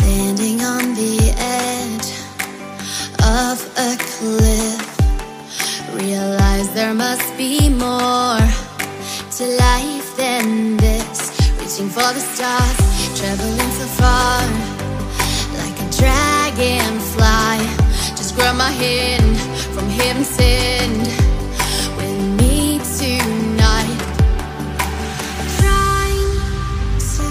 Standing on the edge of a cliff, realize there must be more to life than this. Reaching for the stars, traveling so far, like a dragonfly. Just grab my hand from heaven's send with me tonight. Trying to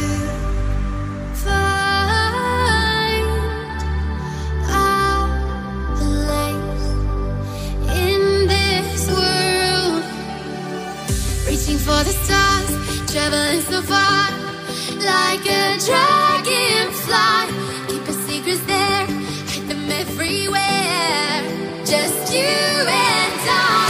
find our place in this world. Reaching for the stars, traveling so far, like a dragonfly. Keep your secrets there, hide them everywhere. Just you and I.